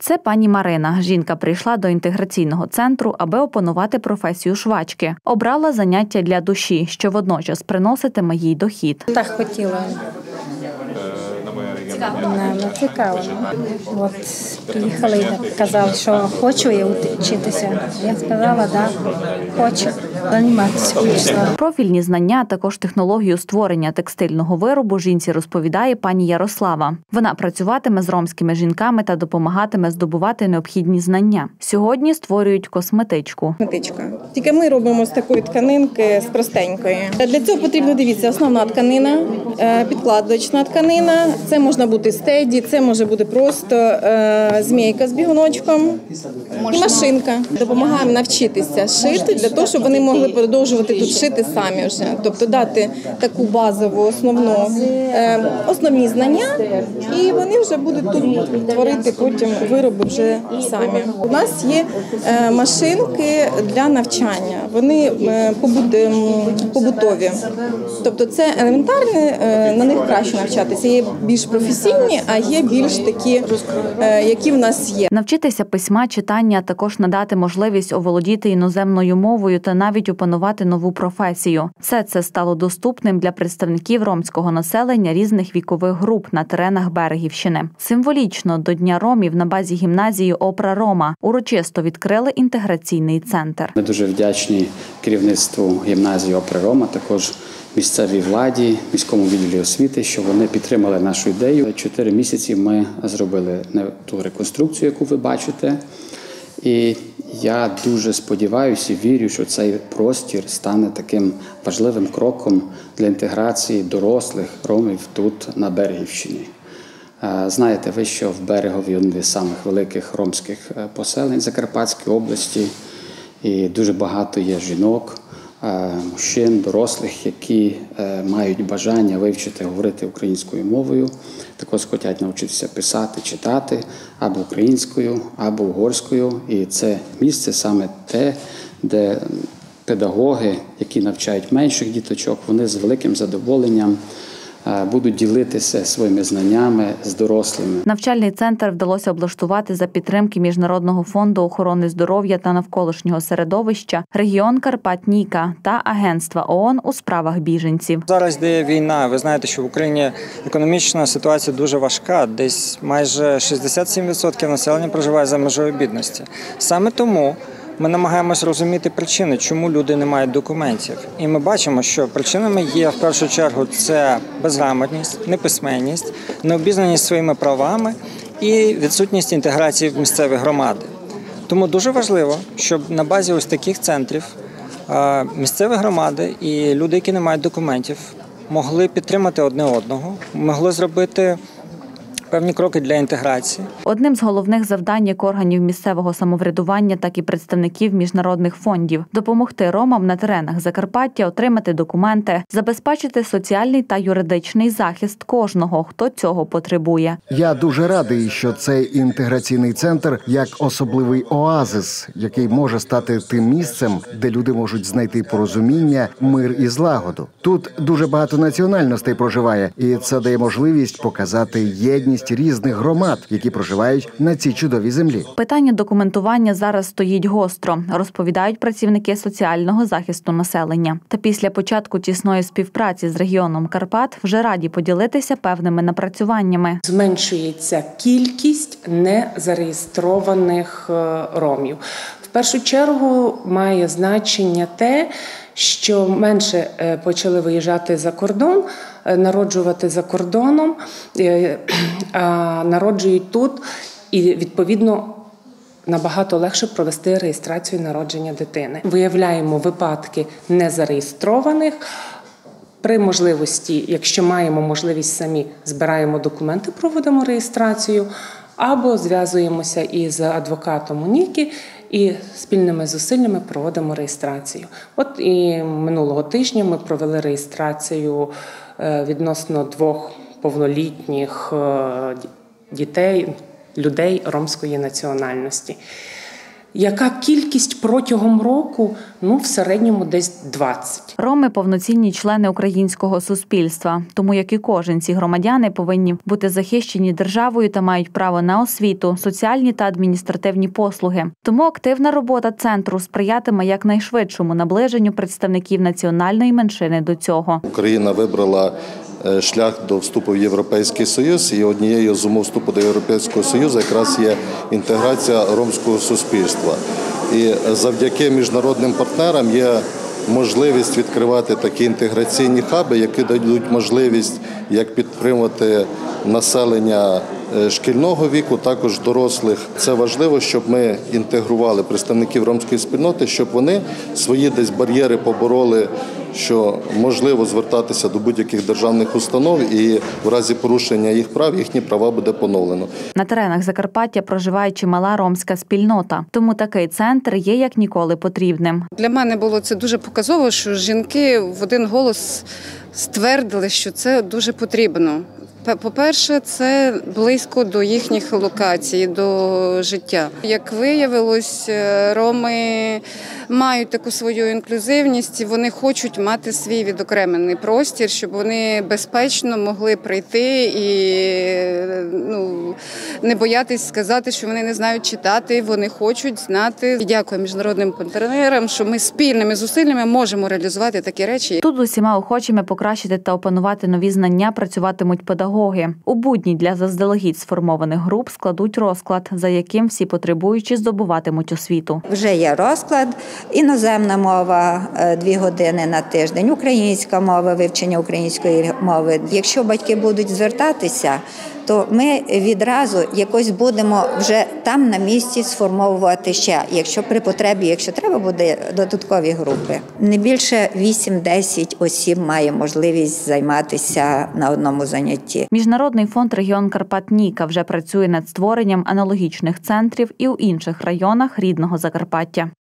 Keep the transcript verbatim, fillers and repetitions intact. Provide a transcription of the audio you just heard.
Це пані Марина. Жінка прийшла до інтеграційного центру, аби опанувати професію швачки. Обрала заняття для душі, що водночас приноситиме їй дохід. Так хотіла. Не, цікаво. От приїхали і казали, що хочу я вчитися. Я сказала, так, да, хочу. Займатися хочу. Профільні знання, також технологію створення текстильного виробу жінці розповідає пані Ярослава. Вона працюватиме з ромськими жінками та допомагатиме здобувати необхідні знання. Сьогодні створюють косметичку. Косметичка. Тільки ми робимо з такої тканинки, з простенької. Для цього потрібно, дивіться, основна тканина, підкладочна тканина. Це можна бути стеді, це може бути просто е, змійка з бігуночком і машинка. Допомагаємо навчитися шити для того, щоб вони могли продовжувати тут шити самі вже. Тобто дати таку базову, основну, е, основні знання, і вони вже будуть тут творити потім вироби вже самі. У нас є е, машинки для навчання, вони е, побутові. Тобто це елементарні, е, на них краще навчатися. Є більш професійні, а є більш такі, які в нас є. Навчитися письма, читання, а також надати можливість оволодіти іноземною мовою та навіть опанувати нову професію. Все це стало доступним для представників ромського населення різних вікових груп на теренах Берегівщини. Символічно до Дня ромів на базі гімназії «Опра Рома» урочисто відкрили інтеграційний центр. Ми дуже вдячні керівництву гімназії «Опра Рома», також місцевій владі, міському відділі освіти, що вони підтримали нашу ідею. Чотири місяці ми зробили ту реконструкцію, яку ви бачите. І я дуже сподіваюся і вірю, що цей простір стане таким важливим кроком для інтеграції дорослих ромів тут, на Берегівщині. Знаєте ви, що в Берегові один з самих великих ромських поселень Закарпатської області, і дуже багато є жінок, мужчин, дорослих, які мають бажання вивчити, говорити українською мовою, також хочуть навчитися писати, читати або українською, або угорською. І це місце саме те, де педагоги, які навчають менших діточок, вони з великим задоволенням будуть ділитися своїми знаннями з дорослими. Навчальний центр вдалося облаштувати за підтримки Міжнародного фонду охорони здоров'я та навколишнього середовища, регіон Карпат-Ніка та Агентства ООН у справах біженців. Зараз йде війна. Ви знаєте, що в Україні економічна ситуація дуже важка. Десь майже шістдесят сім відсотків населення проживає за межою бідності. Саме тому ми намагаємось розуміти причини, чому люди не мають документів. І ми бачимо, що причинами є, в першу чергу, це безграмотність, неписьменність, необізнаність своїми правами і відсутність інтеграції в місцеві громади. Тому дуже важливо, щоб на базі ось таких центрів місцеві громади і люди, які не мають документів, могли підтримати одне одного, могли зробити певні кроки для інтеграції. Одним з головних завдань як органів місцевого самоврядування, так і представників міжнародних фондів – допомогти ромам на теренах Закарпаття отримати документи, забезпечити соціальний та юридичний захист кожного, хто цього потребує. Я дуже радий, що цей інтеграційний центр як особливий оазис, який може стати тим місцем, де люди можуть знайти порозуміння, мир і злагоду. Тут дуже багато національностей проживає, і це дає можливість показати єдність різних громад, які проживають на цій чудовій землі. Питання документування зараз стоїть гостро, розповідають працівники соціального захисту населення. Та після початку тісної співпраці з регіоном Карпат вже раді поділитися певними напрацюваннями. Зменшується кількість незареєстрованих ромів. В першу чергу має значення те, що менше почали виїжджати за кордон, народжувати за кордоном, а народжують тут і, відповідно, набагато легше провести реєстрацію народження дитини. Виявляємо випадки незареєстрованих. При можливості, якщо маємо можливість самі, збираємо документи, проводимо реєстрацію, або зв'язуємося із адвокатом УНІКІ і спільними зусиллями проводимо реєстрацію. От і минулого тижня ми провели реєстрацію відносно двох повнолітніх дітей, людей ромської національності. Яка кількість протягом року? Ну, в середньому десь двадцять. Роми – повноцінні члени українського суспільства. Тому, як і кожен, ці громадяни повинні бути захищені державою та мають право на освіту, соціальні та адміністративні послуги. Тому активна робота центру сприятиме якнайшвидшому наближенню представників національної меншини до цього. Україна вибрала шлях до вступу в Європейський Союз, і однією з умов вступу до Європейського Союзу якраз є інтеграція ромського суспільства. І завдяки міжнародним партнерам є можливість відкривати такі інтеграційні хаби, які дадуть можливість як підтримувати населення шкільного віку, також дорослих. Це важливо, щоб ми інтегрували представників ромської спільноти, щоб вони свої десь бар'єри побороли, що можливо звертатися до будь-яких державних установ, і в разі порушення їх прав їхні права буде поновлено. На теренах Закарпаття проживає чимала ромська спільнота, тому такий центр є як ніколи потрібним. Для мене було це дуже показово, що жінки в один голос ствердили, що це дуже потрібно. По-перше, це близько до їхніх локацій, до життя. Як виявилось, роми мають таку свою інклюзивність, вони хочуть мати свій відокремлений простір, щоб вони безпечно могли прийти і ну, не боятись сказати, що вони не знають читати, вони хочуть знати. І дякую міжнародним партнерам, що ми спільними зусиллями можемо реалізувати такі речі. Тут з усіма охочими покращити та опанувати нові знання працюватимуть педагоги. У будні для заздалегідь сформованих груп складуть розклад, за яким всі потребуючі здобуватимуть освіту. Вже є розклад. Іноземна мова – дві години на тиждень, українська мова, вивчення української мови. Якщо батьки будуть звертатися, то ми відразу якось будемо вже там на місці сформовувати ще, якщо при потребі, якщо треба буде додаткові групи. Не більше вісім-десять осіб має можливість займатися на одному занятті. Міжнародний фонд «Регіон Карпат Ніка» вже працює над створенням аналогічних центрів і у інших районах рідного Закарпаття.